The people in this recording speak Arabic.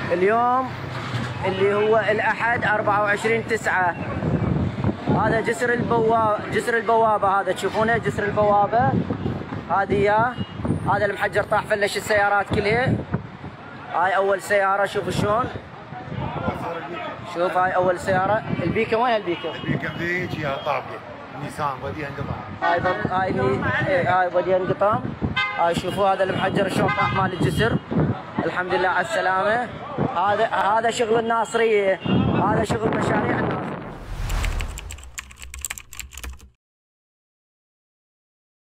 اليوم اللي هو الأحد 24/9. هذا جسر البوابة، هذا تشوفونه جسر البوابة، هذه اياه. هذا المحجر طاح فلش السيارات كلها. هاي أول سيارة، شوفوا شلون. شوف هاي أول سيارة. البيكة وين البيكة؟ البيكة ذيك طابقة نيسان بديها انقطام. هاي بديها انقطام. هاي شوفوا هذا المحجر شلون طاح مال الجسر. الحمد لله على السلامة. هذا شغل الناصرية، هذا شغل مشاريع الناصرية.